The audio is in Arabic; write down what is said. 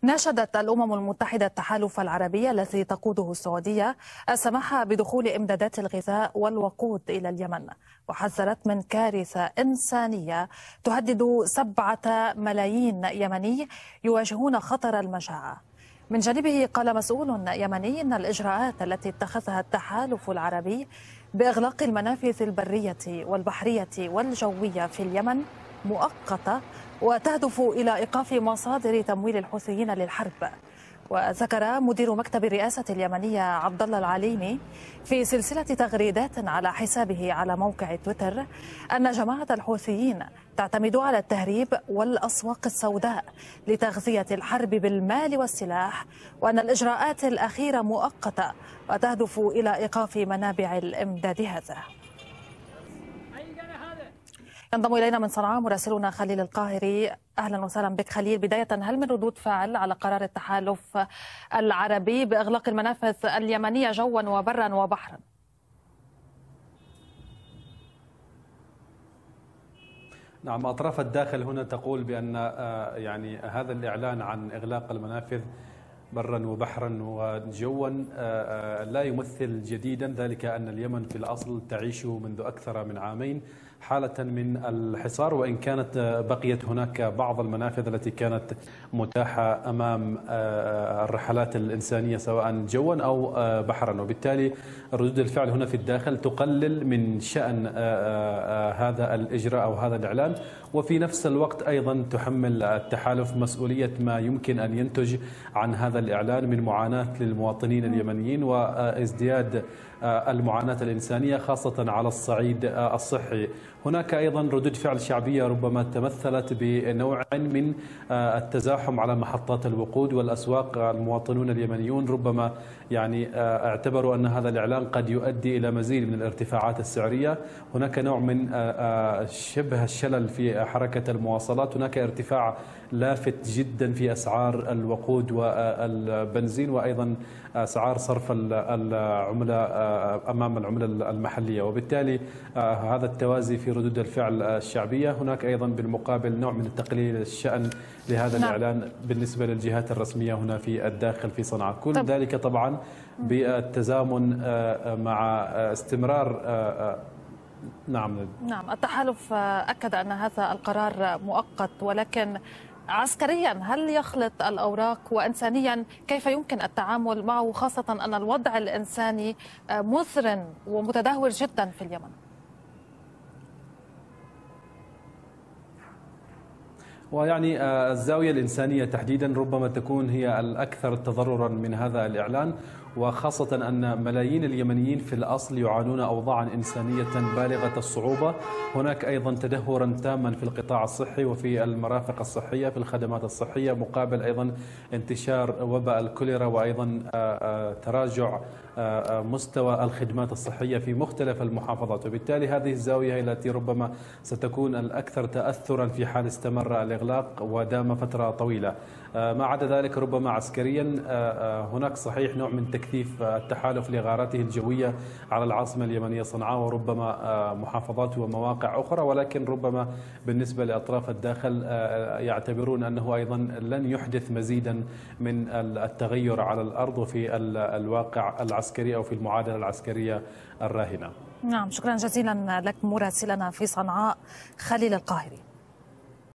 ناشدت الأمم المتحدة التحالف العربي الذي تقوده السعودية السماح بدخول إمدادات الغذاء والوقود إلى اليمن، وحذرت من كارثة إنسانية تهدد 7 ملايين يمني يواجهون خطر المجاعة. من جانبه قال مسؤول يمني إن الإجراءات التي اتخذها التحالف العربي بإغلاق المنافذ البرية والبحرية والجوية في اليمن مؤقتة وتهدف إلى إيقاف مصادر تمويل الحوثيين للحرب. وذكر مدير مكتب الرئاسة اليمنية عبد الله العليمي في سلسلة تغريدات على حسابه على موقع تويتر أن جماعة الحوثيين تعتمد على التهريب والأسواق السوداء لتغذية الحرب بالمال والسلاح، وأن الإجراءات الأخيرة مؤقتة وتهدف إلى إيقاف منابع الإمداد هذا. ينضم إلينا من صنعاء مراسلنا خليل القاهري. أهلا وسهلا بك خليل. بداية، هل من ردود فعل على قرار التحالف العربي بإغلاق المنافذ اليمنية جوا وبرا وبحرا؟ نعم، أطراف الداخل هنا تقول بأن يعني هذا الإعلان عن إغلاق المنافذ برا وبحرا وجوا لا يمثل جديدا، ذلك أن اليمن في الأصل تعيش منذ أكثر من عامين حالة من الحصار، وإن كانت بقيت هناك بعض المنافذ التي كانت متاحة أمام الرحلات الإنسانية سواء جوا أو بحرا، وبالتالي ردود الفعل هنا في الداخل تقلل من شأن هذا الإجراء أو هذا الإعلان، وفي نفس الوقت أيضا تحمل التحالف مسؤولية ما يمكن أن ينتج عن هذا الإعلان من معاناة للمواطنين اليمنيين وازدياد المعاناة الإنسانية خاصة على الصعيد الصحي. هناك أيضا ردود فعل شعبية ربما تمثلت بنوع من التزاحم على محطات الوقود والأسواق. المواطنون اليمنيون ربما يعني اعتبروا أن هذا الإعلان قد يؤدي إلى مزيد من الارتفاعات السعرية. هناك نوع من شبه الشلل في حركة المواصلات، هناك ارتفاع لافت جدا في أسعار الوقود والبنزين وأيضا أسعار صرف العملة أمام العملة المحلية، وبالتالي هذا التوازي في ردود الفعل الشعبية. هناك أيضا بالمقابل نوع من التقليل الشأن لهذا الإعلان بالنسبة للجهات الرسمية هنا في الداخل في صنعاء. كل ذلك طبعا بالتزامن مع استمرار نعم التحالف أكد أن هذا القرار مؤقت، ولكن عسكريا هل يخلط الأوراق؟ وإنسانيا كيف يمكن التعامل معه، خاصة أن الوضع الإنساني مثر ومتدهور جدا في اليمن؟ ويعني الزاوية الإنسانية تحديدا ربما تكون هي الأكثر تضررا من هذا الإعلان، وخاصة أن ملايين اليمنيين في الأصل يعانون أوضاعا إنسانية بالغة الصعوبة. هناك أيضا تدهورا تاما في القطاع الصحي وفي المرافق الصحية في الخدمات الصحية، مقابل أيضا انتشار وباء الكوليرا وأيضا تراجع مستوى الخدمات الصحية في مختلف المحافظات، وبالتالي هذه الزاوية هي التي ربما ستكون الأكثر تأثرا في حال استمر الإغلاق ودام فترة طويلة. ما عدا ذلك ربما عسكريا هناك صحيح نوع من تكثيف التحالف لغاراته الجوية على العاصمة اليمنية صنعاء وربما محافظات ومواقع أخرى، ولكن ربما بالنسبة لأطراف الداخل يعتبرون أنه أيضا لن يحدث مزيدا من التغير على الأرض وفي الواقع العسكري أو في المعادلة العسكرية الراهنة. نعم، شكرا جزيلا لك مراسلنا في صنعاء خليل القاهري.